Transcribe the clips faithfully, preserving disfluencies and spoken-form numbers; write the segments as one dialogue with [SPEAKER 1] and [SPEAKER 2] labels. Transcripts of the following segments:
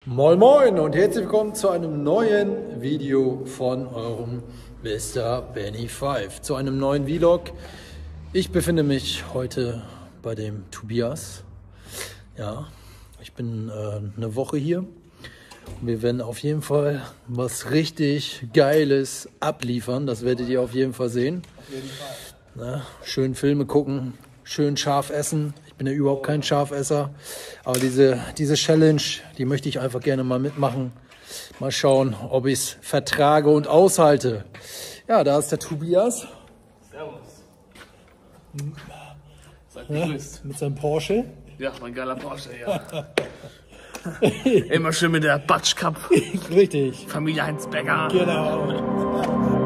[SPEAKER 1] Moin Moin und herzlich willkommen zu einem neuen Video von eurem Mister Benny Five, zu einem neuen Vlog. Ich befinde mich heute bei dem Tobias. Ja, ich bin äh, eine Woche hier. Wir werden auf jeden Fall was richtig Geiles abliefern. Das werdet ihr auf jeden Fall sehen.
[SPEAKER 2] Auf jeden Fall.
[SPEAKER 1] Na, schön Filme gucken, schön scharf essen. Ich bin ja überhaupt kein Schafesser. Aber diese, diese Challenge, die möchte ich einfach gerne mal mitmachen. Mal schauen, ob ich es vertrage und aushalte. Ja, da ist der Tobias.
[SPEAKER 2] Servus. Seid
[SPEAKER 1] Ja,
[SPEAKER 2] begrüßt.
[SPEAKER 1] mit seinem Porsche.
[SPEAKER 2] Ja, mein geiler Porsche, ja. Immer schön mit der Batsch Cup.
[SPEAKER 1] Richtig.
[SPEAKER 2] Familie Heinz Becker.
[SPEAKER 1] Genau.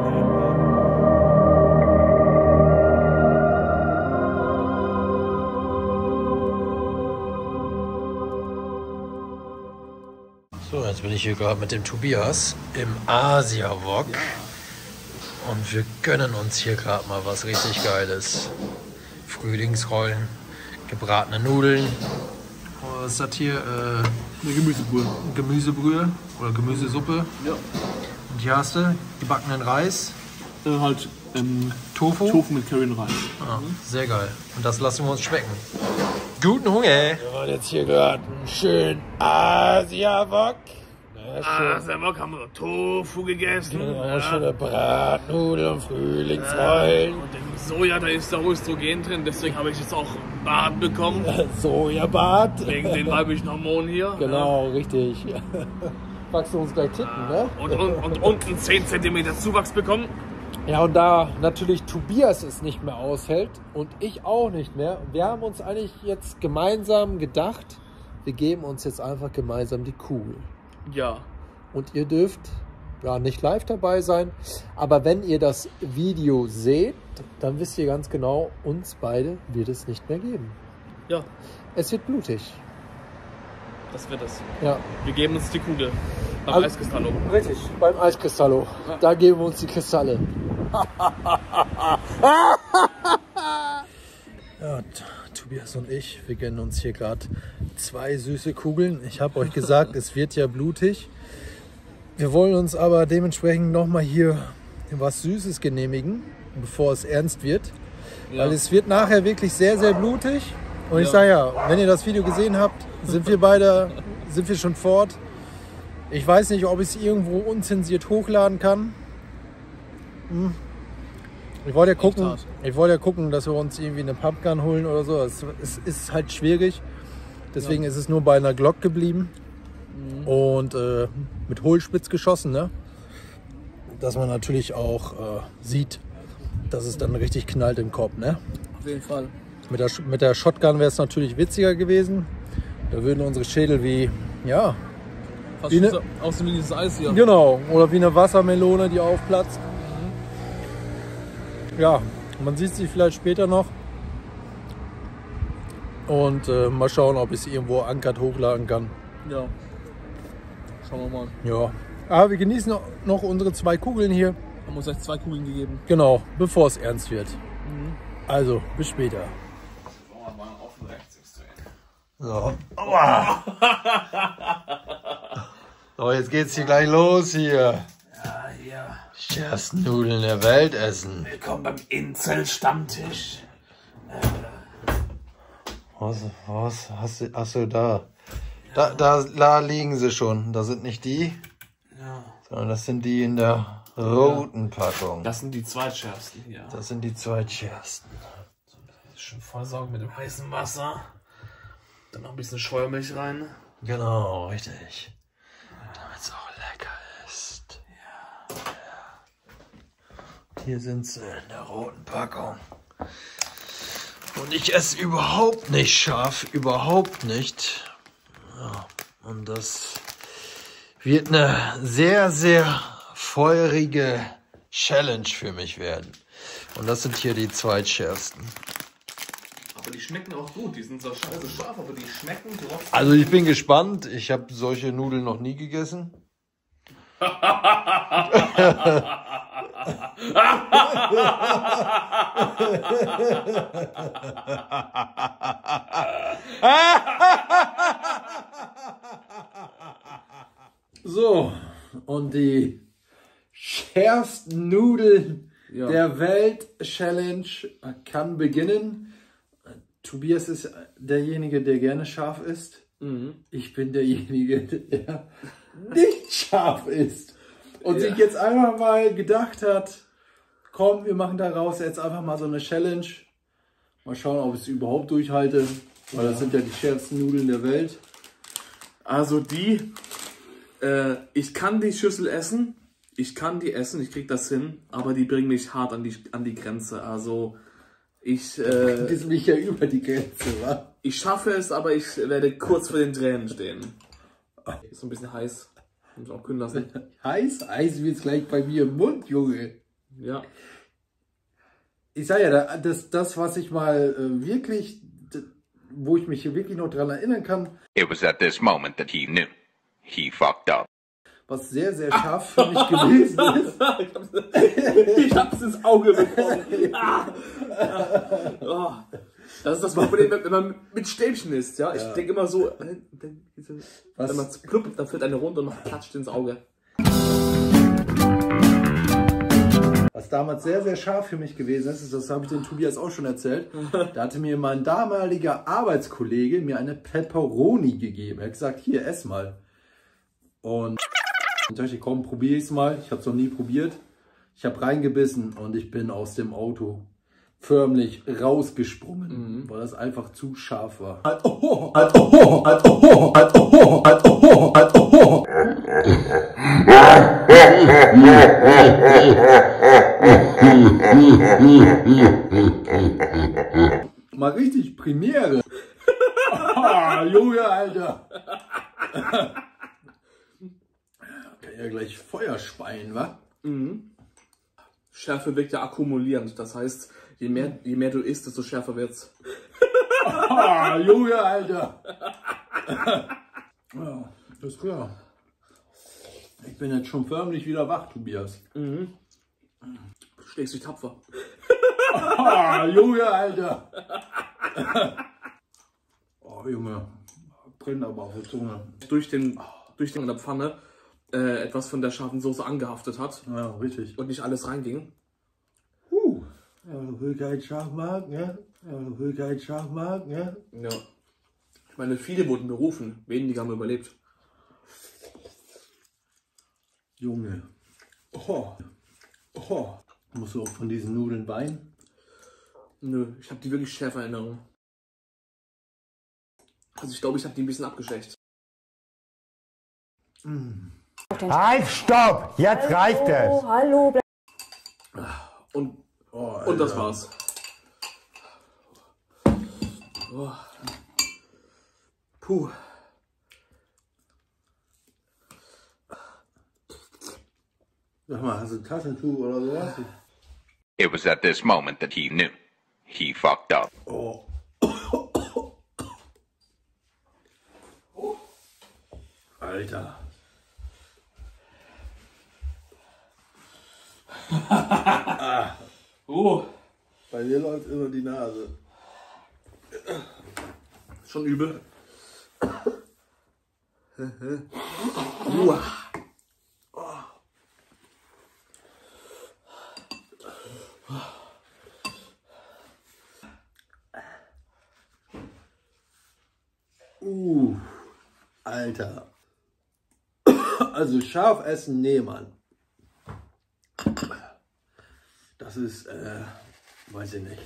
[SPEAKER 1] So, jetzt bin ich hier gerade mit dem Tobias im Asia-Wok. Und wir gönnen uns hier gerade mal was richtig Geiles. Frühlingsrollen, gebratene Nudeln. Was ist das hier? Äh,
[SPEAKER 2] Eine Gemüsebrühe.
[SPEAKER 1] Gemüsebrühe oder Gemüsesuppe.
[SPEAKER 2] Ja.
[SPEAKER 1] Und hier hast du gebackenen Reis,
[SPEAKER 2] Dann halt ähm,
[SPEAKER 1] Tofu.
[SPEAKER 2] Tofu mit Curry und Reis.
[SPEAKER 1] Ah, sehr geil. Und das lassen wir uns schmecken. Guten Hunger! Wir waren jetzt hier gerade einen schönen Asia-Wok.
[SPEAKER 2] Ah, sehr Bock, haben wir Tofu gegessen.
[SPEAKER 1] Ja, schöne Bratnudeln und Frühlingsrollen.
[SPEAKER 2] Und im Soja, da ist der Östrogen drin, deswegen habe ich jetzt auch ein Bart bekommen.
[SPEAKER 1] Sojabad.
[SPEAKER 2] Wegen den weiblichen Hormonen hier.
[SPEAKER 1] Genau, richtig. Wachsen du uns gleich Titten, ne?
[SPEAKER 2] Und, und, und unten zehn Zentimeter Zuwachs bekommen.
[SPEAKER 1] Ja, und da natürlich Tobias es nicht mehr aushält und ich auch nicht mehr, wir haben uns eigentlich jetzt gemeinsam gedacht, wir geben uns jetzt einfach gemeinsam die Kugel.
[SPEAKER 2] Ja.
[SPEAKER 1] Und ihr dürft ja nicht live dabei sein, aber wenn ihr das Video seht, dann wisst ihr ganz genau, uns beide wird es nicht mehr geben.
[SPEAKER 2] Ja,
[SPEAKER 1] Es wird blutig.
[SPEAKER 2] das wird es.
[SPEAKER 1] Ja.
[SPEAKER 2] Wir geben uns die Kugel beim
[SPEAKER 1] Also-
[SPEAKER 2] Eiskristallo.
[SPEAKER 1] Richtig, beim Eiskristallo.
[SPEAKER 2] Ja.
[SPEAKER 1] Da geben wir uns die Kristalle. Ja, T- Tobias und ich, wir gönnen uns hier gerade zwei süße Kugeln. Ich habe euch gesagt, es wird ja blutig. Wir wollen uns aber dementsprechend nochmal hier was Süßes genehmigen, bevor es ernst wird.
[SPEAKER 2] Ja.
[SPEAKER 1] Weil es wird nachher wirklich sehr, sehr blutig. Und ich
[SPEAKER 2] Ja.
[SPEAKER 1] sage ja, wenn ihr das Video gesehen habt, sind wir beide, sind wir schon fort. Ich weiß nicht, ob ich es irgendwo unzensiert hochladen kann. Hm. Ich wollte ja gucken,
[SPEAKER 2] hart.
[SPEAKER 1] ich wollte ja gucken, dass wir uns irgendwie eine Pumpgun holen oder so. Es, es ist halt schwierig. Deswegen
[SPEAKER 2] Ja.
[SPEAKER 1] ist es nur bei einer Glock geblieben.
[SPEAKER 2] Mhm.
[SPEAKER 1] Und äh, mit Hohlspitz geschossen, ne? Dass man natürlich auch äh, sieht, dass es dann richtig knallt im Kopf, ne?
[SPEAKER 2] Auf jeden Fall.
[SPEAKER 1] Mit der, mit der Shotgun wäre es natürlich witziger gewesen. Da würden unsere Schädel wie, ja,
[SPEAKER 2] Fast
[SPEAKER 1] Wie ne-
[SPEAKER 2] so aussehen wie dieses Eis hier.
[SPEAKER 1] genau, oder wie eine Wassermelone, die aufplatzt. Ja, man sieht sie vielleicht später noch. Und äh, mal schauen, ob ich es irgendwo ankert hochladen kann.
[SPEAKER 2] Ja. Schauen wir mal.
[SPEAKER 1] Ja, aber wir genießen noch- noch unsere zwei Kugeln hier.
[SPEAKER 2] Haben uns jetzt zwei Kugeln gegeben.
[SPEAKER 1] Genau, bevor es ernst wird. Also, bis später. So. Aua. So, jetzt geht's hier gleich los hier.
[SPEAKER 2] Ja, ja.
[SPEAKER 1] Schärfsten Nudeln der Welt essen.
[SPEAKER 2] Willkommen beim Incel-Stammtisch.
[SPEAKER 1] Was, was hast du, hast du da? Da, da? Da liegen sie schon. Das sind nicht die,
[SPEAKER 2] Ja.
[SPEAKER 1] sondern das sind die in der roten Packung.
[SPEAKER 2] Das sind die zweitschärfsten hier.
[SPEAKER 1] Das sind die zweitschärfsten.
[SPEAKER 2] Schön vollsaugen mit dem heißen Wasser. Dann noch ein bisschen Scheuermilch rein.
[SPEAKER 1] Genau, richtig. Damit es auch lecker ist. Ja. Hier sind sie in der roten Packung. Und ich esse überhaupt nicht scharf, überhaupt nicht. Ja, und das wird eine sehr, sehr feurige Challenge für mich werden. Und das sind hier die zweitschärfsten.
[SPEAKER 2] Aber die schmecken auch gut. Die sind so scheiße scharf, aber die schmecken trotzdem.
[SPEAKER 1] Also ich bin gespannt. Ich habe solche Nudeln noch nie gegessen. So, und die schärfsten Nudeln ja. der Welt Challenge kann beginnen. Tobias ist derjenige, der gerne scharf isst. Mhm. Ich bin derjenige, der nicht scharf isst. Und ja. sich jetzt einfach mal gedacht hat, komm, wir machen daraus jetzt einfach mal so eine Challenge. Mal schauen, ob ich es überhaupt durchhalte. Weil das sind ja die schärfsten Nudeln der Welt.
[SPEAKER 2] Also die, äh, ich kann die Schüssel essen. Ich kann die essen, ich krieg das hin. Aber die bringen mich hart an die, an die Grenze. Also ich... Äh,
[SPEAKER 1] das ist mich ja über die Grenze, wa?
[SPEAKER 2] Ich schaffe es, aber ich werde kurz vor den Tränen stehen. Ist so ein bisschen heiß. Muss ich auch kühlen lassen.
[SPEAKER 1] Heiß? Heiß wird's gleich bei mir im Mund, Junge.
[SPEAKER 2] Ja.
[SPEAKER 1] Ich sag ja, das, das was ich mal äh, wirklich, wo ich mich hier wirklich noch dran erinnern kann.
[SPEAKER 3] It was at this moment that he knew. He fucked up.
[SPEAKER 1] Was sehr, sehr scharf für mich gewesen ist.
[SPEAKER 2] Ich hab's ins Auge bekommen. Ah. Ja. Oh. Das ist das Problem, wenn man mit Stäbchen isst. Ja? Ich ja. denke immer so, was? Wenn man pluppt, dann fällt eine runter und man klatscht ins Auge.
[SPEAKER 1] Was damals sehr, sehr scharf für mich gewesen ist, das habe ich den Tobias auch schon erzählt, da hatte mir mein damaliger Arbeitskollege mir eine Pepperoni gegeben. Er hat gesagt, hier, ess mal. Und ich dachte, komm, probiere ich es mal. Ich habe es noch nie probiert. Ich habe reingebissen und ich bin aus dem Auto förmlich rausgesprungen, mhm. weil das einfach zu scharf war. Halt, oh, halt, oh, halt, oh, halt, oh, halt, oh, halt, oh. Mal richtig Premiere. Oh, Junge, Alter. Kann ja gleich Feuer speien, wa?
[SPEAKER 2] Mhm. Schärfe wirkt ja akkumulierend. Das heißt, je mehr, je mehr du isst, desto schärfer wird's.
[SPEAKER 1] Oh, Junge, Alter. Ja, das ist klar. Ich bin jetzt schon förmlich wieder wach, Tobias.
[SPEAKER 2] Mhm. Du schlägst dich tapfer.
[SPEAKER 1] Oh, Junge, Alter. Oh, Junge. Brennt aber auf der Zunge.
[SPEAKER 2] Durch den, durch den in der Pfanne äh, etwas von der scharfen Soße angehaftet hat.
[SPEAKER 1] Ja, richtig.
[SPEAKER 2] Und nicht alles reinging.
[SPEAKER 1] Uh. Ja, du willst keinen scharf machen, ja? Ja, du willst keinen scharf machen, ja?
[SPEAKER 2] Ja. Ich meine, viele wurden berufen. Wenige haben überlebt.
[SPEAKER 1] Junge. Oh. Oh. Musst du auch von diesen Nudeln weinen?
[SPEAKER 2] Nö, ich habe die wirklich schärfer Erinnerung. Also ich glaube, ich habe die ein bisschen abgeschwächt.
[SPEAKER 1] Mm.
[SPEAKER 4] Halt, stopp! Jetzt hallo, reicht es!
[SPEAKER 5] Hallo,
[SPEAKER 2] Und,
[SPEAKER 1] oh,
[SPEAKER 2] und das war's. Oh. Puh.
[SPEAKER 1] Sag mal, hast du ein Taschentuch oder sowas?
[SPEAKER 3] It was at this moment that he knew. He fucked up.
[SPEAKER 1] Oh. Alter.
[SPEAKER 2] ah. Oh.
[SPEAKER 1] Bei dir läuft immer die Nase.
[SPEAKER 2] Schon übel. uh.
[SPEAKER 1] Uh, Alter. Also scharf essen, nee, Mann. Das ist, äh, weiß ich nicht.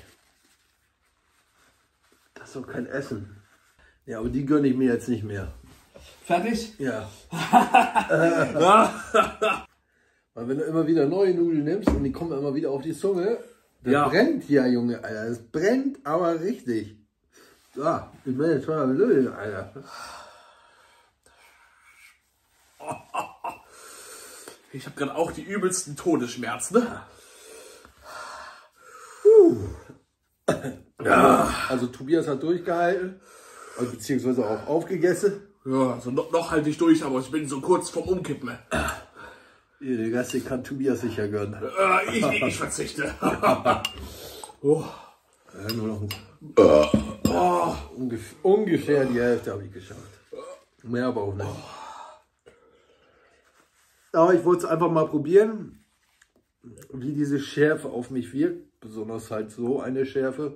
[SPEAKER 1] Das ist doch kein Essen. Ja, aber die gönne ich mir jetzt nicht mehr.
[SPEAKER 2] Fertig?
[SPEAKER 1] Ja. äh, weil wenn du immer wieder neue Nudeln nimmst und die kommen immer wieder auf die Zunge, das ja. brennt ja, Junge, Alter. Es brennt aber richtig. So, ich bin jetzt schon am Löwen, Alter.
[SPEAKER 2] Ich habe gerade auch die übelsten Todesschmerzen, ne?
[SPEAKER 1] Ja. Also Tobias hat durchgehalten, also beziehungsweise auch aufgegessen.
[SPEAKER 2] Ja, also noch, noch halte ich durch, aber ich bin so kurz vorm Umkippen.
[SPEAKER 1] Den Rest den kann Tobias sicher gönnen.
[SPEAKER 2] Äh, ich, ich, ich verzichte. oh.
[SPEAKER 1] Ja, nur noch ein, oh, ungefähr, ungefähr die Hälfte habe ich geschafft. Mehr aber auch nicht. Aber ich wollte es einfach mal probieren, wie diese Schärfe auf mich wirkt. Besonders halt so eine Schärfe.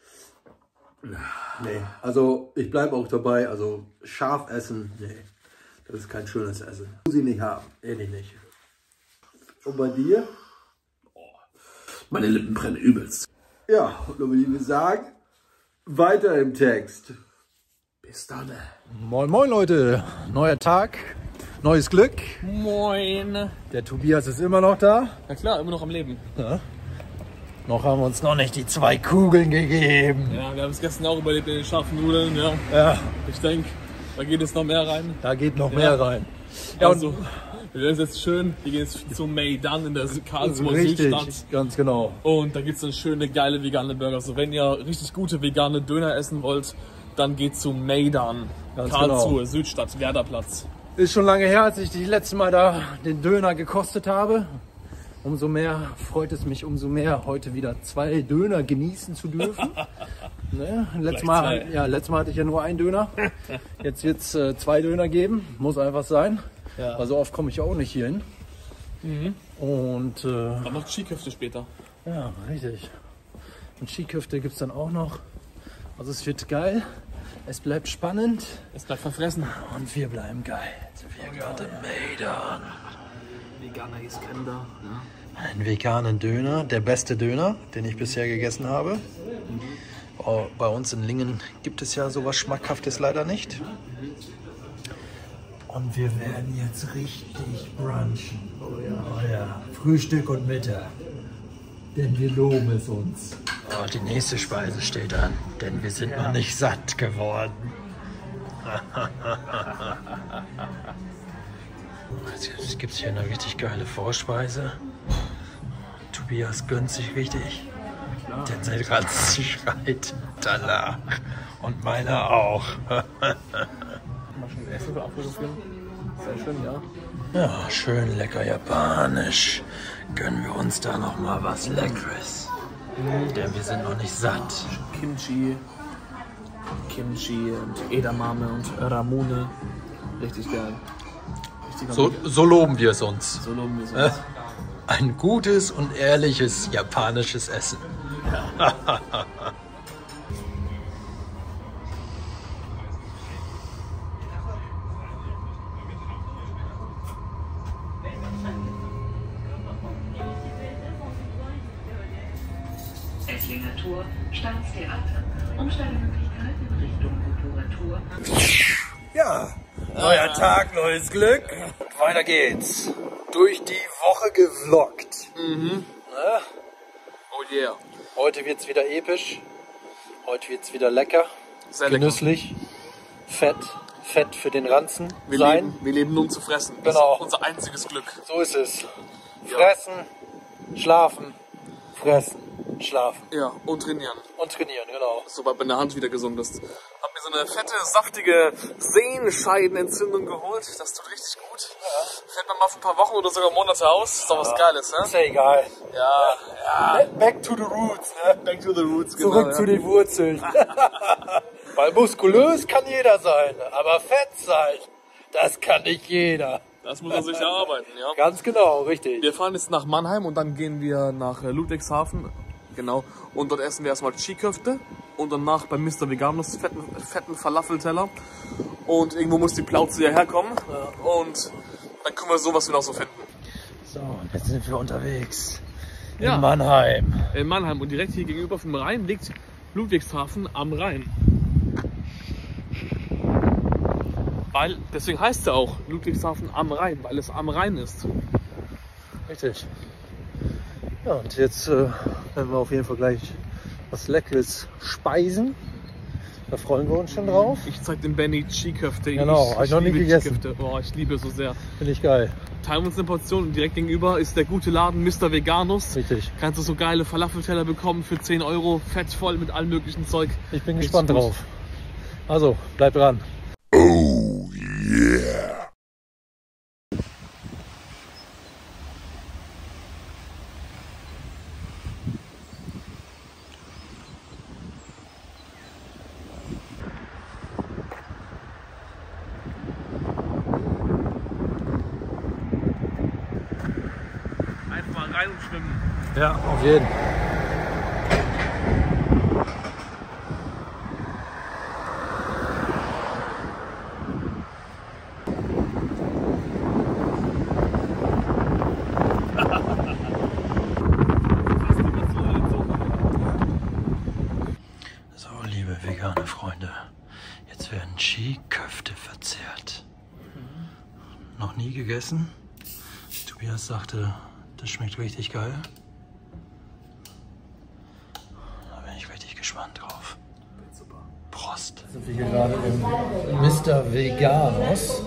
[SPEAKER 1] Nee, also ich bleibe auch dabei. Also scharf essen, nee, das ist kein schönes Essen. Muss ich nicht haben, ehrlich nicht. Und bei dir?
[SPEAKER 2] Meine Lippen brennen übelst.
[SPEAKER 1] Ja, und dann würde ich sagen, weiter im Text.
[SPEAKER 2] Bis dann.
[SPEAKER 1] Moin moin Leute, neuer Tag, neues Glück.
[SPEAKER 2] Moin.
[SPEAKER 1] Der Tobias ist immer noch da.
[SPEAKER 2] Na klar, immer noch am Leben.
[SPEAKER 1] Ja. Noch haben wir uns noch nicht die zwei Kugeln gegeben.
[SPEAKER 2] Ja, wir haben es gestern auch überlebt in den scharfen Nudeln. Ja.
[SPEAKER 1] Ja,
[SPEAKER 2] Ich denke, da geht es noch mehr rein.
[SPEAKER 1] da geht noch
[SPEAKER 2] Ja.
[SPEAKER 1] mehr rein. Ja,
[SPEAKER 2] Also, wir werden jetzt schön, wir gehen jetzt zum Maidan in der Karlsruher
[SPEAKER 1] richtig,
[SPEAKER 2] Südstadt.
[SPEAKER 1] ganz genau.
[SPEAKER 2] Und da gibt es dann schöne, geile vegane Burger. Also wenn ihr richtig gute vegane Döner essen wollt, dann geht zum Maidan.
[SPEAKER 1] Ganz
[SPEAKER 2] Karlsruhe,
[SPEAKER 1] genau.
[SPEAKER 2] Südstadt, Werderplatz.
[SPEAKER 1] Ist schon lange her, als ich das letzte Mal da den Döner gekostet habe. Umso mehr freut es mich, umso mehr heute wieder zwei Döner genießen zu dürfen. Ne? Letztes, Mal,
[SPEAKER 2] zwei.
[SPEAKER 1] ja, letztes Mal hatte ich ja nur einen Döner. Jetzt wird es äh, zwei Döner geben. Muss einfach sein.
[SPEAKER 2] Ja.
[SPEAKER 1] Weil so oft komme ich auch nicht hier hin. Und äh,
[SPEAKER 2] Aber noch Skiköfte später.
[SPEAKER 1] ja, richtig. Und Skiküfte gibt es dann auch noch. Also es wird geil. Es bleibt spannend.
[SPEAKER 2] Es bleibt verfressen.
[SPEAKER 1] Und wir bleiben geil. Wir gerade im Maidan.
[SPEAKER 2] Veganer Iskender. Ja.
[SPEAKER 1] Einen veganen Döner, der beste Döner, den ich bisher gegessen habe. Oh, bei uns in Lingen gibt es ja sowas Schmackhaftes leider nicht. Und wir werden jetzt richtig brunchen. Oh ja, oh ja. Frühstück und Mittag. Denn wir loben es uns. Oh, die nächste Speise steht an, denn wir sind noch nicht satt geworden. Jetzt gibt es hier eine richtig geile Vorspeise. Tobias gönnt sich richtig. Denn sein Ranz schreit danach. Und meiner auch.
[SPEAKER 2] Mal schon Essen für abfotografieren. Sehr schön, ja.
[SPEAKER 1] Ja, schön lecker japanisch. Gönnen wir uns da noch mal was Leckeres. Denn wir sind noch nicht satt.
[SPEAKER 2] Kimchi, Kimchi und Edamame und Ramune. Richtig geil. Richtig
[SPEAKER 1] So, so loben wir es uns.
[SPEAKER 2] so loben wir es uns.
[SPEAKER 1] Ein gutes und ehrliches japanisches Essen.
[SPEAKER 5] Esslinger Tor, Staatstheater, Umsteigemöglichkeit in Richtung Kulturatur.
[SPEAKER 1] Ja, neuer Tag, neues Glück. Und weiter geht's. Durch die Woche gevloggt. Ne?
[SPEAKER 2] Oh yeah.
[SPEAKER 1] Heute wird's wieder episch. Heute wird's wieder lecker.
[SPEAKER 2] Sehr lecker.
[SPEAKER 1] Genüsslich. Fett. Fett für den Ranzen
[SPEAKER 2] Wir
[SPEAKER 1] sein.
[SPEAKER 2] leben, wir leben nur um zu fressen. Das
[SPEAKER 1] Genau.
[SPEAKER 2] ist unser einziges Glück.
[SPEAKER 1] So ist es. Fressen, schlafen, fressen, schlafen
[SPEAKER 2] Ja, und trainieren.
[SPEAKER 1] und trainieren, genau.
[SPEAKER 2] Sobald meine Hand wieder gesund ist. Hab mir so eine fette, saftige Sehenscheidenentzündung geholt. Das tut richtig gut. Fällt man mal für ein paar Wochen oder sogar Monate aus. Ist doch was Geiles,
[SPEAKER 1] Ist
[SPEAKER 2] ne?
[SPEAKER 1] ja egal.
[SPEAKER 2] Ja, ja.
[SPEAKER 1] Back to the roots, ne?
[SPEAKER 2] Back to the roots, genau.
[SPEAKER 1] Zurück
[SPEAKER 2] ja.
[SPEAKER 1] zu den Wurzeln. Weil muskulös kann jeder sein, aber fett sein, das kann nicht jeder.
[SPEAKER 2] Das muss man sich erarbeiten, ja.
[SPEAKER 1] Ganz genau, richtig.
[SPEAKER 2] Wir fahren jetzt nach Mannheim und dann gehen wir nach äh, Ludwigshafen. Genau. Und dort essen wir erstmal Skiköfte. Und danach bei Mister Veganus fetten, fetten Falafelteller. Und irgendwo muss die Plauze ja herkommen. Und dann können wir sowas wieder noch so finden.
[SPEAKER 1] So, und jetzt sind wir unterwegs.
[SPEAKER 2] Ja.
[SPEAKER 1] In Mannheim.
[SPEAKER 2] In Mannheim. Und direkt hier gegenüber vom Rhein liegt Ludwigshafen am Rhein. Weil, deswegen heißt er auch Ludwigshafen am Rhein, weil es am Rhein ist.
[SPEAKER 1] Richtig. Ja, und jetzt äh, werden wir auf jeden Fall gleich was Leckeres speisen. Da freuen wir uns schon drauf.
[SPEAKER 2] Ich zeig dem Benny Skiköfte.
[SPEAKER 1] Genau, hab ich noch nie
[SPEAKER 2] liebe
[SPEAKER 1] gegessen.
[SPEAKER 2] Skiköfte. Boah, ich liebe es so sehr.
[SPEAKER 1] Finde ich geil.
[SPEAKER 2] Teilen wir uns eine Portion und direkt gegenüber ist der gute Laden Mister Veganus.
[SPEAKER 1] Richtig.
[SPEAKER 2] Kannst du so geile Falafelteller bekommen für zehn Euro, fettvoll mit allem möglichen Zeug.
[SPEAKER 1] Ich bin
[SPEAKER 2] Richtig
[SPEAKER 1] gespannt
[SPEAKER 2] gut.
[SPEAKER 1] drauf. Also, bleibt dran. Ja, auf jeden Fall. So, liebe vegane Freunde, jetzt werden Skiköfte verzehrt. Noch nie gegessen. Tobias sagte, das schmeckt richtig geil. Da bin ich richtig gespannt drauf. Prost. Sind wir hier gerade im Mister Veganos,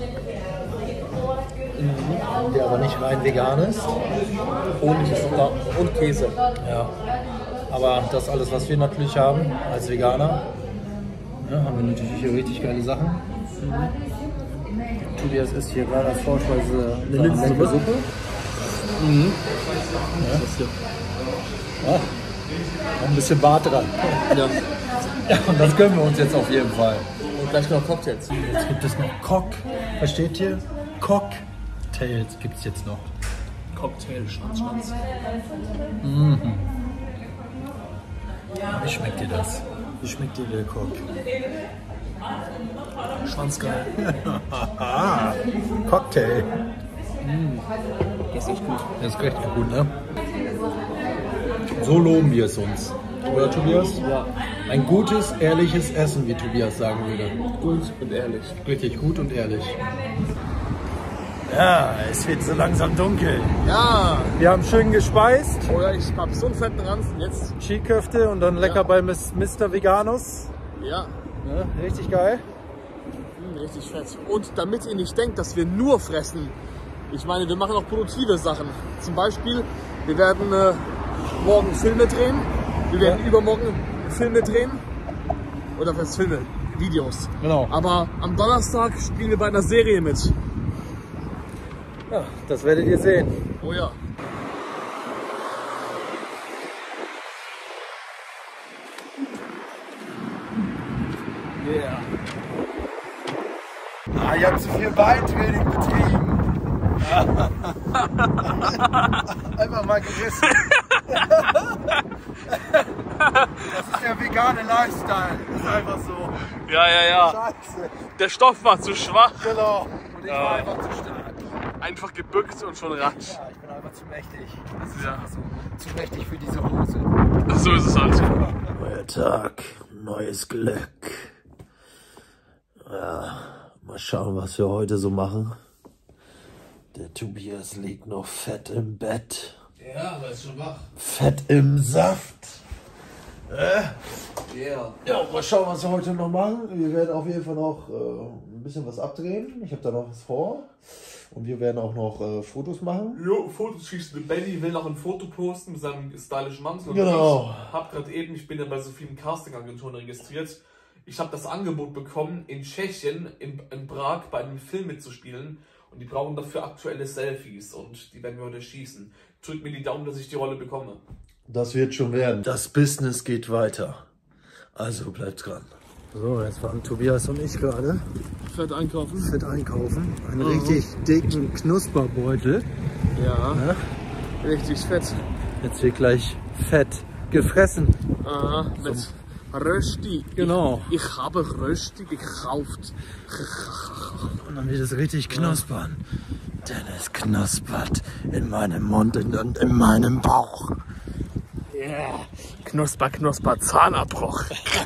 [SPEAKER 1] der aber nicht rein vegan ist.
[SPEAKER 2] Und, und Käse.
[SPEAKER 1] Ja. Aber das alles, was wir natürlich haben als Veganer, ja, haben wir natürlich hier richtig geile Sachen. Mhm. Tobias isst hier gerade als Vorspeise eine leckere Suppe. Mhm. Ja. Das hier. Ja. Noch ein bisschen Bart dran. Ja. Ja, und das gönnen wir uns jetzt auf jeden Fall.
[SPEAKER 2] Und gleich noch Cocktails.
[SPEAKER 1] Jetzt gibt es noch Cock. Versteht ihr? Cocktails gibt es jetzt noch.
[SPEAKER 2] Cocktail, Schwanz, Schwanz.
[SPEAKER 1] Mhm. Wie schmeckt dir das? Wie schmeckt dir der Cock?
[SPEAKER 2] Schwanzgeil.
[SPEAKER 1] Cocktail.
[SPEAKER 2] Mm. Das ist echt gut.
[SPEAKER 1] Das ist richtig gut, ne? So loben wir es uns. Oder Tobias?
[SPEAKER 2] Ja.
[SPEAKER 1] Ein gutes, ehrliches Essen, wie Tobias sagen würde.
[SPEAKER 2] Gut und ehrlich.
[SPEAKER 1] Richtig gut und ehrlich. Ja, es wird so langsam dunkel.
[SPEAKER 2] Ja.
[SPEAKER 1] Wir haben schön gespeist.
[SPEAKER 2] Oh ja, ich hab so einen fetten Ranzen jetzt.
[SPEAKER 1] Skiköfte und dann lecker ja. bei Mister Veganos.
[SPEAKER 2] Ja.
[SPEAKER 1] Ja. Richtig geil.
[SPEAKER 2] Mm, richtig fett. Und damit ihr nicht denkt, dass wir nur fressen. Ich meine, wir machen auch produktive Sachen. Zum Beispiel, wir werden äh, morgen Filme drehen. Wir werden ja. übermorgen Filme drehen. Oder was Filme? Videos.
[SPEAKER 1] Genau.
[SPEAKER 2] Aber am Donnerstag spielen wir bei einer Serie mit.
[SPEAKER 1] Ja, das werdet ihr sehen.
[SPEAKER 2] Oh ja.
[SPEAKER 1] Yeah. Ah, ihr habt zu viel Beintraining betrieben. Einfach mal gerissen. Das ist der vegane Lifestyle. Das ist einfach so.
[SPEAKER 2] Ja, ja, ja.
[SPEAKER 1] Scheiße.
[SPEAKER 2] Der Stoff war zu schwach.
[SPEAKER 1] Genau. Und ich
[SPEAKER 2] ja.
[SPEAKER 1] war einfach zu stark.
[SPEAKER 2] Einfach gebückt und schon ratsch.
[SPEAKER 1] Ja, ich bin einfach zu mächtig. Das ist
[SPEAKER 2] ja.
[SPEAKER 1] einfach so. Zu mächtig für diese Hose.
[SPEAKER 2] So ist es halt.
[SPEAKER 1] Neuer Tag, neues Glück. Ja, mal schauen, was wir heute so machen. Der Tobias liegt noch fett im Bett.
[SPEAKER 2] Ja, aber ist schon wach.
[SPEAKER 1] Fett im Saft. Äh?
[SPEAKER 2] Yeah.
[SPEAKER 1] Ja, mal schauen, was wir heute noch machen. Wir werden auf jeden Fall noch äh, ein bisschen was abdrehen. Ich habe da noch was vor. Und wir werden auch noch äh, Fotos machen.
[SPEAKER 2] Jo, Fotos schießen. Der Benny will noch ein Foto posten mit seinem stylischen Mantel.
[SPEAKER 1] Genau.
[SPEAKER 2] Ich hab gerade eben, ich bin ja bei so vielen Casting-Agenturen registriert. Ich habe das Angebot bekommen, in Tschechien, in, in Prag, bei einem Film mitzuspielen. Und die brauchen dafür aktuelle Selfies. Und die werden wir heute schießen. Drückt mir die Daumen, dass ich die Rolle bekomme.
[SPEAKER 1] Das wird schon werden. Das Business geht weiter. Also bleibt dran. So, jetzt waren Tobias und ich gerade
[SPEAKER 2] Fett einkaufen.
[SPEAKER 1] Fett einkaufen. Einen
[SPEAKER 2] Mhm.
[SPEAKER 1] richtig dicken Knusperbeutel.
[SPEAKER 2] Ja,
[SPEAKER 1] Ja.
[SPEAKER 2] richtig fett.
[SPEAKER 1] Jetzt wird gleich fett gefressen.
[SPEAKER 2] Aha, mit Rösti.
[SPEAKER 1] Genau.
[SPEAKER 2] Ich, ich habe Rösti gekauft.
[SPEAKER 1] Und dann wird es richtig knuspern. Denn es knuspert in meinem Mund und in meinem Bauch.
[SPEAKER 2] Yeah. Knusper, Knusper, Zahnabbruch.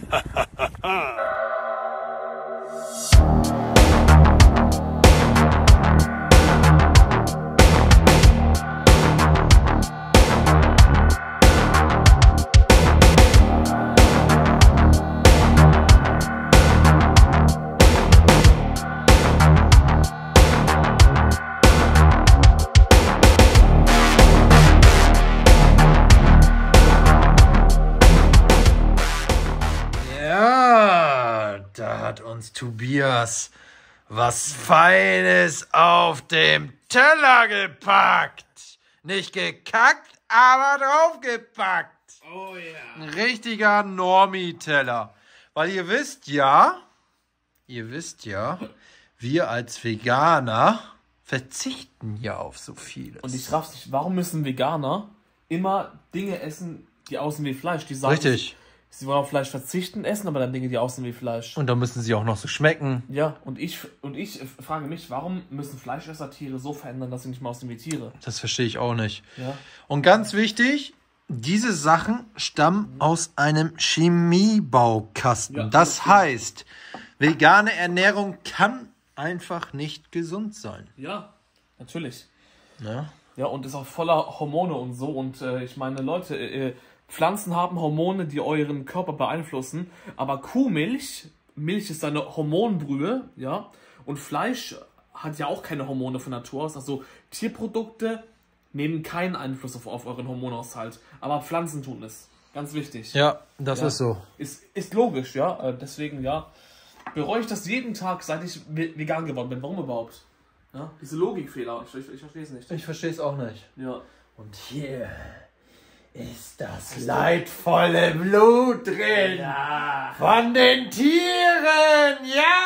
[SPEAKER 1] Uns Tobias was Feines auf dem Teller gepackt. Nicht gekackt, aber draufgepackt.
[SPEAKER 2] Oh ja.
[SPEAKER 1] Ein richtiger Normie-Teller. Weil ihr wisst ja, ihr wisst ja, wir als Veganer verzichten ja auf so vieles.
[SPEAKER 2] Und ich raff's nicht, warum müssen Veganer immer Dinge essen, die aussehen wie Fleisch. Die sagen,
[SPEAKER 1] Richtig.
[SPEAKER 2] Sie wollen auf Fleisch verzichten, essen aber dann Dinge, die aussehen wie Fleisch.
[SPEAKER 1] Und dann müssen sie auch noch so schmecken.
[SPEAKER 2] Ja, und ich, und ich frage mich, warum müssen Fleischesser Tiere so verändern, dass sie nicht mehr aussehen wie Tiere?
[SPEAKER 1] Das verstehe ich auch nicht.
[SPEAKER 2] Ja.
[SPEAKER 1] Und ganz wichtig, diese Sachen stammen aus einem Chemiebaukasten.
[SPEAKER 2] Ja,
[SPEAKER 1] das
[SPEAKER 2] das
[SPEAKER 1] heißt, vegane Ernährung kann einfach nicht gesund sein.
[SPEAKER 2] Ja, natürlich.
[SPEAKER 1] Ja,
[SPEAKER 2] Ja, und ist auch voller Hormone und so. Und äh, ich meine, Leute, äh, Pflanzen haben Hormone, die euren Körper beeinflussen. Aber Kuhmilch, Milch ist eine Hormonbrühe, ja. Und Fleisch hat ja auch keine Hormone von Natur aus. Also Tierprodukte nehmen keinen Einfluss auf, auf euren Hormonaushalt. Aber Pflanzen tun es. Ganz wichtig.
[SPEAKER 1] ja das
[SPEAKER 2] Ja.
[SPEAKER 1] ist so.
[SPEAKER 2] Ist, ist logisch, ja. Äh, deswegen, ja. Bereue ich das jeden Tag, seit ich ve- vegan geworden bin. Warum überhaupt? Ja? Diese Logikfehler. Ich, ich, ich verstehe es nicht.
[SPEAKER 1] Ich verstehe es auch nicht.
[SPEAKER 2] Ja.
[SPEAKER 1] Und hier ist das leidvolle Blut drin.
[SPEAKER 2] Ja.
[SPEAKER 1] Von den Tieren.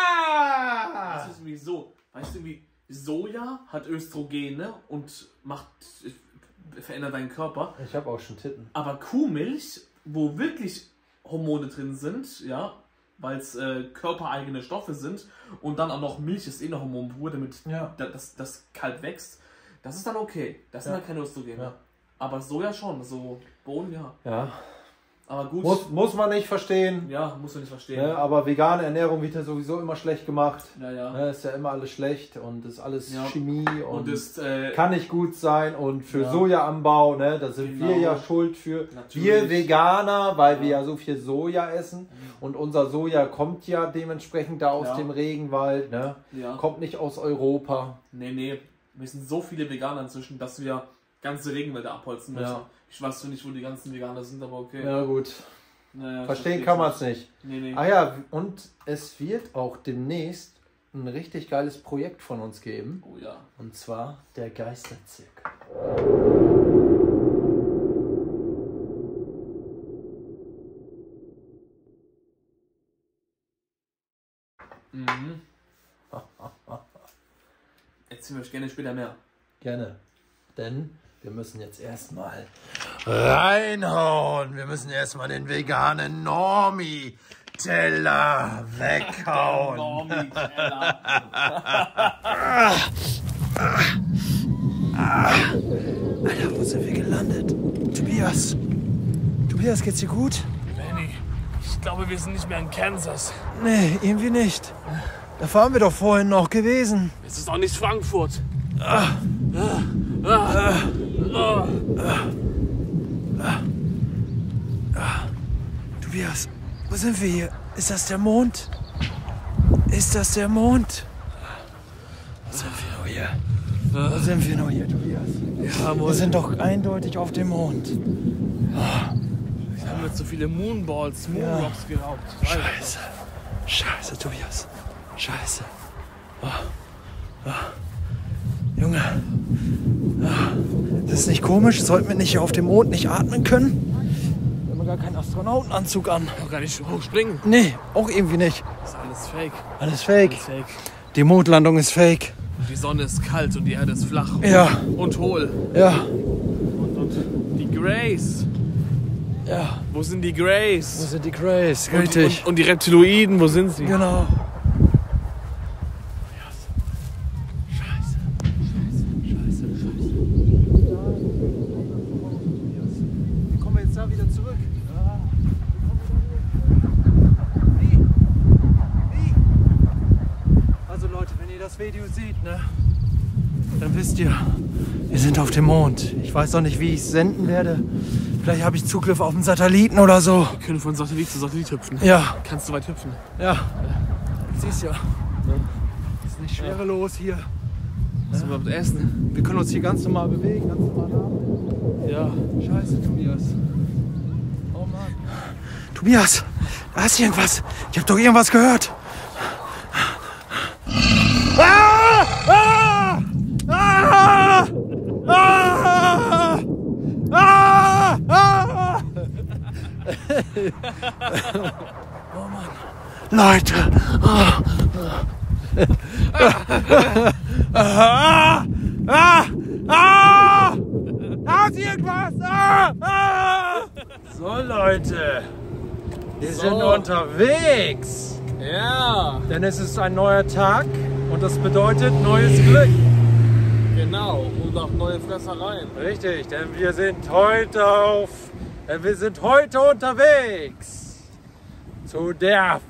[SPEAKER 1] Ja.
[SPEAKER 2] Weißt du wieso? Weißt du, wie Soja hat Östrogene und macht, verändert deinen Körper.
[SPEAKER 1] Ich habe auch schon Titten.
[SPEAKER 2] Aber Kuhmilch, wo wirklich Hormone drin sind, ja, weil es äh, körpereigene Stoffe sind und dann auch noch Milch ist eh eine Hormonbrühe, damit
[SPEAKER 1] Ja.
[SPEAKER 2] da, das, das Kalb wächst, das ist dann okay. Das sind
[SPEAKER 1] Ja.
[SPEAKER 2] dann keine Östrogene.
[SPEAKER 1] Ja.
[SPEAKER 2] Aber Soja schon, so Bohnen, ja.
[SPEAKER 1] Ja.
[SPEAKER 2] Aber gut,
[SPEAKER 1] Muss, muss man nicht verstehen.
[SPEAKER 2] ja, musst du nicht verstehen.
[SPEAKER 1] Ne, aber vegane Ernährung wird ja sowieso immer schlecht gemacht.
[SPEAKER 2] Ja, ja.
[SPEAKER 1] Ne, ist ja immer alles schlecht und ist alles
[SPEAKER 2] Ja.
[SPEAKER 1] Chemie und,
[SPEAKER 2] Und ist, äh,
[SPEAKER 1] kann nicht gut sein. Und für
[SPEAKER 2] Ja.
[SPEAKER 1] Sojaanbau, ne, da sind
[SPEAKER 2] Genau.
[SPEAKER 1] wir ja schuld für.
[SPEAKER 2] Natürlich.
[SPEAKER 1] Wir Veganer, weil
[SPEAKER 2] Ja.
[SPEAKER 1] wir ja so viel Soja essen. Und unser Soja kommt ja dementsprechend da aus
[SPEAKER 2] Ja.
[SPEAKER 1] dem Regenwald. Ne?
[SPEAKER 2] ja.
[SPEAKER 1] Kommt nicht aus Europa.
[SPEAKER 2] Nee, nee, wir sind so viele Veganer inzwischen, dass wir ganze Regenwälder abholzen müssen.
[SPEAKER 1] Ja.
[SPEAKER 2] Ich weiß nicht, wo die ganzen Veganer sind, aber okay.
[SPEAKER 1] Ja gut,
[SPEAKER 2] Naja,
[SPEAKER 1] verstehen
[SPEAKER 2] ich
[SPEAKER 1] kann man
[SPEAKER 2] versteh's
[SPEAKER 1] es nicht.
[SPEAKER 2] Nee, nee.
[SPEAKER 1] Ah ja, und es wird auch demnächst ein richtig geiles Projekt von uns geben.
[SPEAKER 2] Oh ja.
[SPEAKER 1] Und zwar der Geisterzirkel.
[SPEAKER 2] Mhm. Erzählen wir euch gerne später mehr.
[SPEAKER 1] Gerne. Denn wir müssen jetzt erstmal reinhauen. Wir müssen erstmal den veganen Normie-Teller weghauen.
[SPEAKER 2] Normie, Teller.
[SPEAKER 1] Alter, wo sind wir gelandet? Tobias. Tobias, geht's dir gut?
[SPEAKER 2] Benny, ich glaube, wir sind nicht mehr in Kansas.
[SPEAKER 1] Nee, irgendwie nicht. Da waren wir doch vorhin noch gewesen.
[SPEAKER 2] Es ist auch nicht Frankfurt.
[SPEAKER 1] Tobias, wo sind wir hier? Ist das der Mond? Ist das der Mond? Wo sind wir noch hier? Wo sind wir noch hier, Tobias?
[SPEAKER 2] Ja,
[SPEAKER 1] Wir sind doch eindeutig auf dem Mond.
[SPEAKER 2] wir haben jetzt so viele Moonballs, Moonrocks geraubt.
[SPEAKER 1] Scheiße. Scheiße, Tobias. Scheiße. Oh. Oh. Junge. Oh. Das ist nicht komisch. Sollten wir nicht hier auf dem Mond nicht atmen können? Wir haben gar keinen Astronautenanzug an.
[SPEAKER 2] Auch gar nicht hochspringen.
[SPEAKER 1] Nee, auch irgendwie nicht.
[SPEAKER 2] Das ist alles fake.
[SPEAKER 1] Alles fake.
[SPEAKER 2] Alles fake.
[SPEAKER 1] Die Mondlandung ist fake.
[SPEAKER 2] Die Sonne ist kalt und die Erde ist flach.
[SPEAKER 1] Ja.
[SPEAKER 2] Und hohl.
[SPEAKER 1] Ja.
[SPEAKER 2] Und, und die Greys.
[SPEAKER 1] Ja.
[SPEAKER 2] Wo sind die
[SPEAKER 1] Wo
[SPEAKER 2] Greys?
[SPEAKER 1] sind die Greys?
[SPEAKER 2] Und,
[SPEAKER 1] Richtig.
[SPEAKER 2] und, und die Reptiloiden, wo sind sie?
[SPEAKER 1] Genau. Wie kommen wir jetzt da wieder zurück? Wie? Wie? Also Leute, wenn ihr das Video seht, ne, dann wisst ihr, wir sind auf dem Mond. Ich weiß noch nicht, wie ich es senden werde. Vielleicht habe ich Zugriff auf einen Satelliten oder so.
[SPEAKER 2] Wir können von Satellit zu Satellit hüpfen.
[SPEAKER 1] Ja,
[SPEAKER 2] Kannst du weit hüpfen?
[SPEAKER 1] ja. Du siehst ja. Ist nicht schwerelos hier.
[SPEAKER 2] Was wir überhaupt essen?
[SPEAKER 1] Wir können uns hier ganz normal bewegen, ganz normal atmen.
[SPEAKER 2] Ja.
[SPEAKER 1] Scheiße, Tobias. Oh Mann. Tobias, da ist irgendwas. Ich habe doch irgendwas gehört. Ah! Ah! Ah! Ah! Ah! Ah! Oh Mann. Leute. Ah! Ah! Ah! Ah! Da ist irgendwas! Ah! So Leute, wir
[SPEAKER 2] So.
[SPEAKER 1] sind unterwegs.
[SPEAKER 2] Ja,
[SPEAKER 1] Denn es ist ein neuer Tag und das bedeutet neues Glück.
[SPEAKER 2] genau. Und auch neue Fressereien.
[SPEAKER 1] Richtig, denn wir sind heute auf, denn wir sind heute unterwegs zu der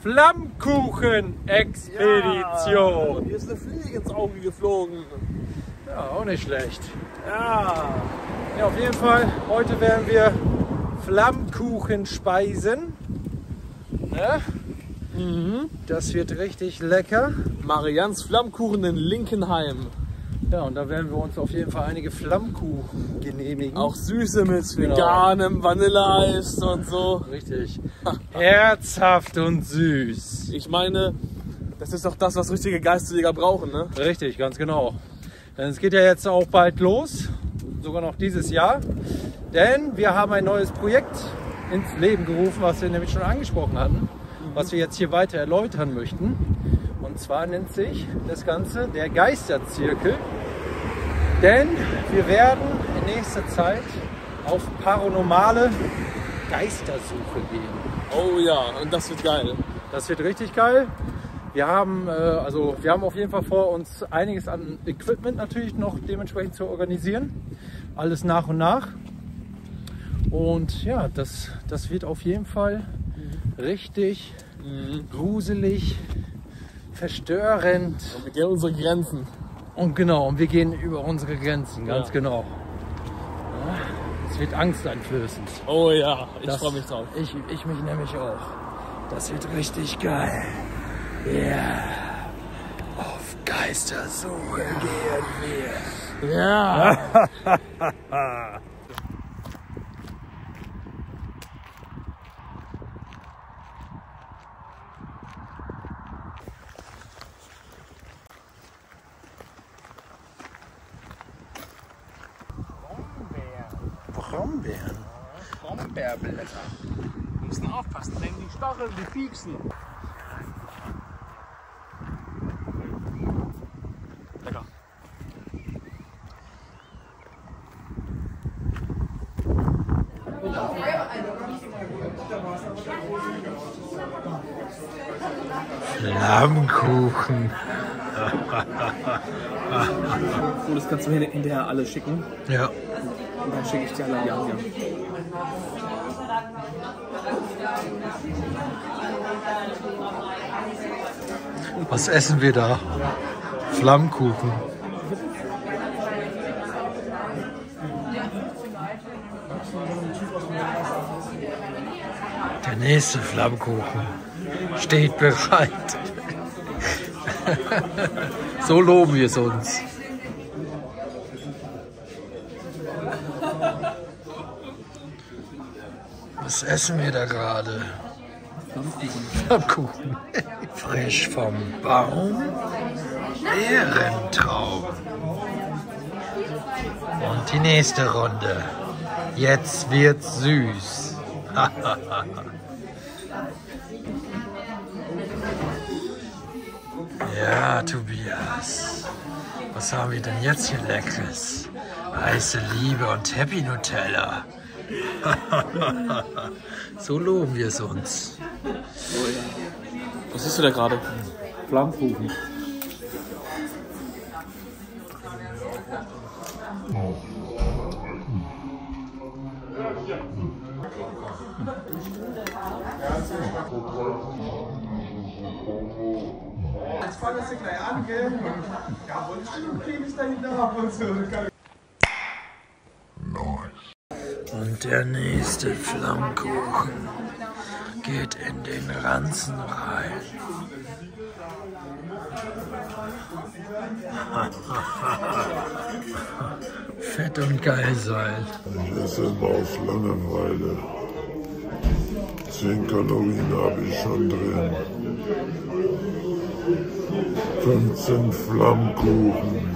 [SPEAKER 1] Flammkuchen-Expedition.
[SPEAKER 2] Und hier ist eine Fliege ins Auge geflogen.
[SPEAKER 1] Ja, auch nicht schlecht.
[SPEAKER 2] Ja.
[SPEAKER 1] Ja, auf jeden Fall, heute werden wir Flammkuchen speisen. Ne?
[SPEAKER 2] Mhm.
[SPEAKER 1] Das wird richtig lecker.
[SPEAKER 2] Marians Flammkuchen in Linkenheim.
[SPEAKER 1] Ja, und da werden wir uns auf jeden Fall einige Flammkuchen genehmigen.
[SPEAKER 2] Auch süße mit
[SPEAKER 1] Genau.
[SPEAKER 2] veganem Vanilleeis und so.
[SPEAKER 1] Richtig. Herzhaft und süß.
[SPEAKER 2] Ich meine, das ist doch das, was richtige Geistesjäger brauchen, ne?
[SPEAKER 1] Richtig, ganz genau. Denn es geht ja jetzt auch bald los, sogar noch dieses Jahr. Denn wir haben ein neues Projekt ins Leben gerufen, was wir nämlich schon angesprochen hatten, was wir jetzt hier weiter erläutern möchten. Und zwar nennt sich das Ganze der Geisterzirkel. Denn wir werden in nächster Zeit auf paranormale Geistersuche gehen.
[SPEAKER 2] Oh ja, und das wird geil.
[SPEAKER 1] Das wird richtig geil. Wir haben, äh, also wir haben auf jeden Fall vor, uns einiges an Equipment natürlich noch dementsprechend zu organisieren. Alles nach und nach. Und ja, das, das wird auf jeden Fall richtig
[SPEAKER 2] Mhm.
[SPEAKER 1] gruselig, verstörend.
[SPEAKER 2] Und wir gehen unsere Grenzen.
[SPEAKER 1] Und genau, und wir gehen über unsere Grenzen, ganz
[SPEAKER 2] Ja.
[SPEAKER 1] genau. Ja, es wird angsteinflößend.
[SPEAKER 2] Oh ja, ich
[SPEAKER 1] Das-
[SPEAKER 2] freue mich drauf.
[SPEAKER 1] Ich, ich mich nämlich auch. Das wird richtig geil. Ja. Yeah. Auf Geistersuche gehen wir.
[SPEAKER 2] Ja.
[SPEAKER 1] Brombeeren.
[SPEAKER 2] Brombeerblätter. Wir müssen aufpassen, denn die Stacheln, die pieksen. Lecker.
[SPEAKER 1] Flammkuchen.
[SPEAKER 2] So, das kannst du mir hinterher alle schicken.
[SPEAKER 1] Ja.
[SPEAKER 2] Und dann schicke ich dir alle die Asia.
[SPEAKER 1] Was essen wir da? Flammkuchen. Der nächste Flammkuchen steht bereit. So loben wir es uns. Was essen wir da gerade? Flammkuchen. Frisch vom Baum. Ehrentrauben. Und die nächste Runde. Jetzt wird's süß. Ja, Tobias. Was haben wir denn jetzt hier Leckeres? Heiße Liebe und Happy Nutella. So loben wir es uns.
[SPEAKER 2] Was siehst du da gerade?
[SPEAKER 1] Flammkuchen.
[SPEAKER 6] Jetzt fangen wir gleich an, gell? Ja, und ich kriege mich dahinter ab und so.
[SPEAKER 1] Und der nächste Flammkuchen geht in den Ranzen rein. Fett und geil sein.
[SPEAKER 7] Ich esse immer aus Langeweile. Zehn Kalorien habe ich schon drin. fünfzehn Flammkuchen.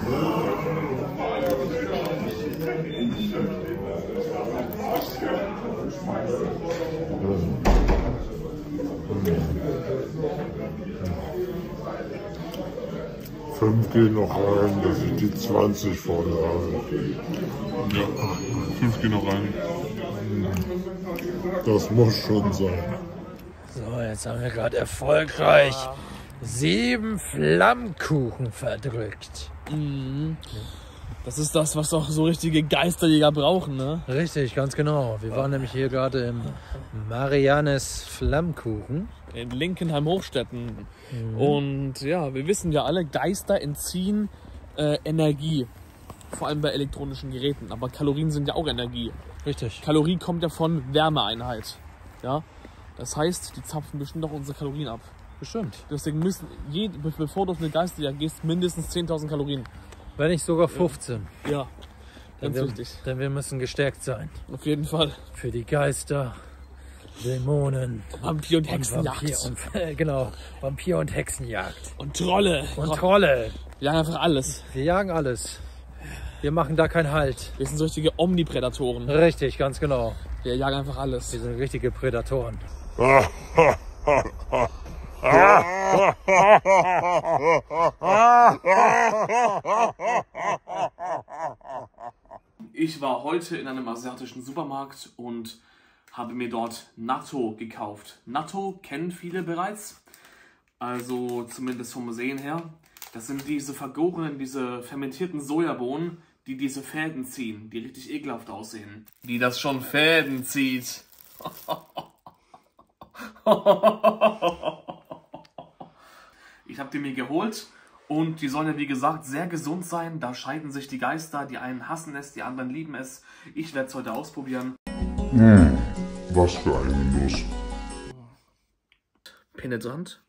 [SPEAKER 7] Fünf gehen noch rein, dass ich die zwanzig voll habe.
[SPEAKER 8] Ja, fünf gehen noch rein.
[SPEAKER 7] Das muss schon sein.
[SPEAKER 1] So, jetzt haben wir gerade erfolgreich sieben Flammkuchen verdrückt.
[SPEAKER 2] Mhm. Das ist das, was doch so richtige Geisterjäger brauchen, ne?
[SPEAKER 1] Richtig, ganz genau. Wir waren nämlich hier gerade im Mariannes Flammkuchen.
[SPEAKER 2] In Linkenheim-Hochstetten. Mhm. Und ja, wir wissen ja alle, Geister entziehen äh, Energie. Vor allem bei elektronischen Geräten. Aber Kalorien sind ja auch Energie.
[SPEAKER 1] Richtig.
[SPEAKER 2] Kalorie kommt ja von Wärmeeinheit. Ja? Das heißt, die zapfen bestimmt auch unsere Kalorien ab.
[SPEAKER 1] Bestimmt.
[SPEAKER 2] Deswegen müssen, je, bevor du auf eine Geisterjagd gehst, mindestens zehntausend Kalorien.
[SPEAKER 1] Wenn nicht sogar fünfzehn.
[SPEAKER 2] Ja, ganz
[SPEAKER 1] denn wir,
[SPEAKER 2] wichtig.
[SPEAKER 1] Denn wir müssen gestärkt sein.
[SPEAKER 2] Auf jeden Fall.
[SPEAKER 1] Für die Geister, Dämonen,
[SPEAKER 2] Vampir- und Hexenjagd.
[SPEAKER 1] Und Vampir und, genau, Vampir- und Hexenjagd.
[SPEAKER 2] Und Trolle.
[SPEAKER 1] Und Trolle.
[SPEAKER 2] Wir jagen einfach alles.
[SPEAKER 1] Wir jagen alles. Wir machen da keinen Halt.
[SPEAKER 2] Wir sind so richtige Omniprädatoren.
[SPEAKER 1] Richtig, ganz genau.
[SPEAKER 2] Wir jagen einfach alles.
[SPEAKER 1] Wir sind richtige Prädatoren.
[SPEAKER 2] Ich war heute in einem asiatischen Supermarkt und habe mir dort Natto gekauft. Natto kennen viele bereits, also zumindest vom Sehen her. Das sind diese vergorenen, diese fermentierten Sojabohnen, die diese Fäden ziehen, die richtig ekelhaft aussehen. Die das schon Fäden zieht. Ich habe die mir geholt und die sollen ja wie gesagt sehr gesund sein. Da scheiden sich die Geister, die einen hassen es, die anderen lieben es. Ich werde es heute ausprobieren.
[SPEAKER 7] Mmh, was für ein Genuss.
[SPEAKER 2] Penetrant.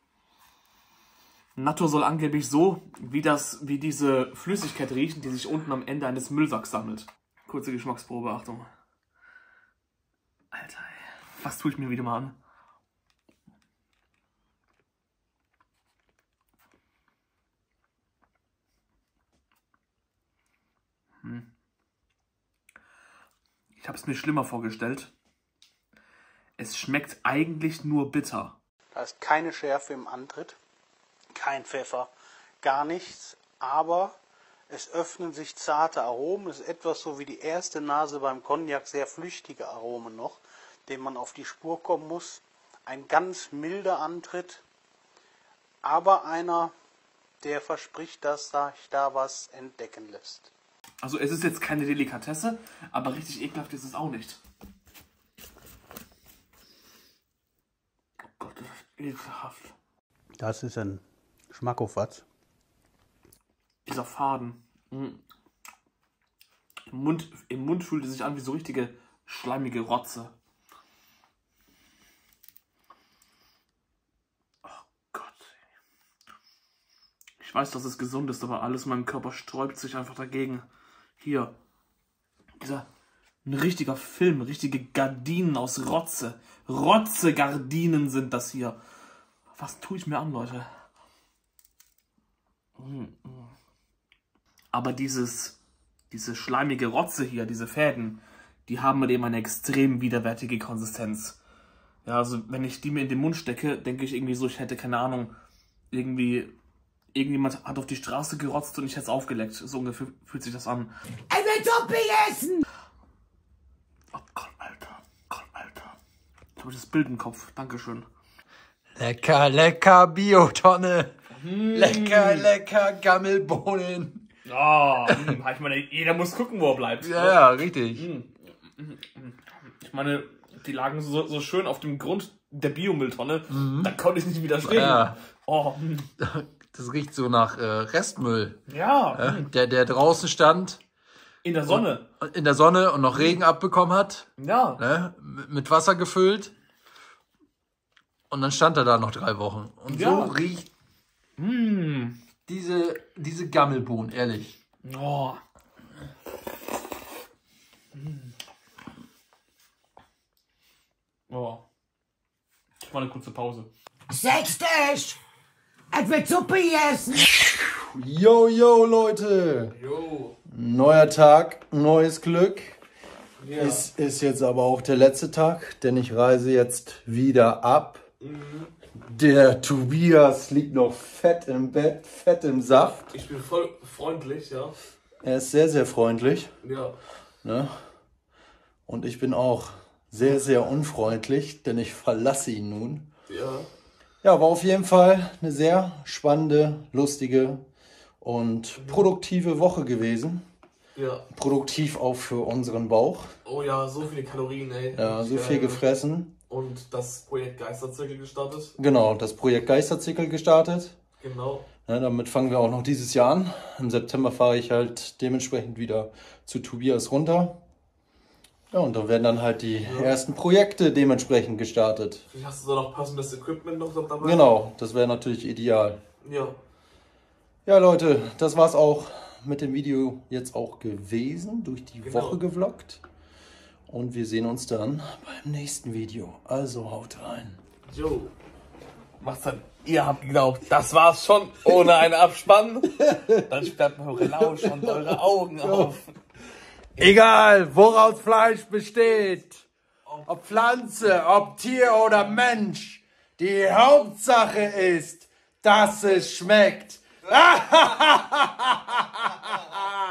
[SPEAKER 2] Natto soll angeblich so, wie, das, wie diese Flüssigkeit riechen, die sich unten am Ende eines Müllsacks sammelt. Kurze Geschmacksprobe, Achtung. Alter, ey. Was tue ich mir wieder mal an? Hm. Ich habe es mir schlimmer vorgestellt. Es schmeckt eigentlich nur bitter.
[SPEAKER 8] Da ist keine Schärfe im Antritt, kein Pfeffer, gar nichts, aber es öffnen sich zarte Aromen. Es ist etwas so wie die erste Nase beim Cognac, sehr flüchtige Aromen noch, denen man auf die Spur kommen muss. Ein ganz milder Antritt, aber einer, der verspricht, dass sich da was entdecken lässt.
[SPEAKER 2] Also es ist jetzt keine Delikatesse, aber richtig ekelhaft ist es auch nicht. Oh Gott, das ist ekelhaft.
[SPEAKER 8] Das ist ein Schmackofatz.
[SPEAKER 2] Dieser Faden. Im Mund, im Mund fühlt es sich an wie so richtige schleimige Rotze. Oh Gott. Ich weiß, dass es gesund ist, aber alles in meinem Körper sträubt sich einfach dagegen. Hier. Dieser, ein richtiger Film, richtige Gardinen aus Rotze. Rotze-Gardinen sind das hier. Was tue ich mir an, Leute? Aber dieses, diese schleimige Rotze hier, diese Fäden, die haben mit eben eine extrem widerwärtige Konsistenz. Ja, also wenn ich die mir in den Mund stecke, denke ich irgendwie so, ich hätte, keine Ahnung, irgendwie, irgendjemand hat auf die Straße gerotzt und ich hätte es aufgeleckt. So ungefähr fühlt sich das an.
[SPEAKER 9] Er will Suppe essen!
[SPEAKER 2] Oh Gott, Alter. Gott, Alter. Ich habe das Bild im Kopf. Dankeschön.
[SPEAKER 1] Lecker, lecker Biotonne. Mm. Lecker, lecker Gammelbohnen.
[SPEAKER 2] Oh, ich meine, jeder muss gucken, wo er bleibt.
[SPEAKER 1] Ja, ja, richtig.
[SPEAKER 2] Ich meine, die lagen so, so schön auf dem Grund der Biomülltonne. Mhm. Da konnte ich nicht widerstehen.
[SPEAKER 1] Ja.
[SPEAKER 2] Oh.
[SPEAKER 1] Das riecht so nach äh, Restmüll.
[SPEAKER 2] Ja.
[SPEAKER 1] ja. Der, der draußen stand.
[SPEAKER 2] In der Sonne.
[SPEAKER 1] Und, in der Sonne und noch Regen abbekommen hat.
[SPEAKER 2] Ja.
[SPEAKER 1] Ne, mit Wasser gefüllt. Und dann stand er da noch drei Wochen. Und
[SPEAKER 2] ja.
[SPEAKER 1] so riecht
[SPEAKER 2] mm.
[SPEAKER 1] diese, diese Gammelbohnen, ehrlich.
[SPEAKER 2] Oh. Mm. Oh. Ich mache eine kurze Pause.
[SPEAKER 9] Sechstisch! Es wird Suppe essen!
[SPEAKER 1] Yo, yo, Leute!
[SPEAKER 2] Yo.
[SPEAKER 1] Neuer Tag, neues Glück.
[SPEAKER 2] Ja.
[SPEAKER 1] Ist, ist jetzt aber auch der letzte Tag, denn ich reise jetzt wieder ab.
[SPEAKER 2] Mhm.
[SPEAKER 1] Der Tobias liegt noch fett im Bett, fett im Saft.
[SPEAKER 2] Ich bin voll freundlich, ja.
[SPEAKER 1] Er ist sehr, sehr freundlich.
[SPEAKER 2] Ja.
[SPEAKER 1] Ne? Und ich bin auch sehr, sehr unfreundlich, denn ich verlasse ihn nun.
[SPEAKER 2] Ja.
[SPEAKER 1] Ja, war auf jeden Fall eine sehr spannende, lustige und produktive Woche gewesen.
[SPEAKER 2] Ja.
[SPEAKER 1] Produktiv auch für unseren Bauch.
[SPEAKER 2] Oh ja, so viele Kalorien, ey.
[SPEAKER 1] Ja, so viel gefressen.
[SPEAKER 2] Und das Projekt Geisterzirkel gestartet.
[SPEAKER 1] Genau, das Projekt Geisterzirkel gestartet.
[SPEAKER 2] Genau.
[SPEAKER 1] Ja, damit fangen wir auch noch dieses Jahr an. Im September fahre ich halt dementsprechend wieder zu Tobias runter. Ja, und da werden dann halt die ja. ersten Projekte dementsprechend gestartet.
[SPEAKER 2] Vielleicht hast du da noch passendes Equipment noch dabei?
[SPEAKER 1] Genau, das wäre natürlich ideal.
[SPEAKER 2] Ja.
[SPEAKER 1] Ja, Leute, das war's auch mit dem Video jetzt auch gewesen. Durch die genau. Woche gevloggt. Und wir sehen uns dann beim nächsten Video. Also haut rein.
[SPEAKER 2] Jo. Macht's dann. Ihr habt geglaubt, das war's schon ohne einen Abspann. Dann sperrt man eure Lausch und eure Augen auf.
[SPEAKER 1] Egal, woraus Fleisch besteht, ob Pflanze, ob Tier oder Mensch, die Hauptsache ist, dass es schmeckt.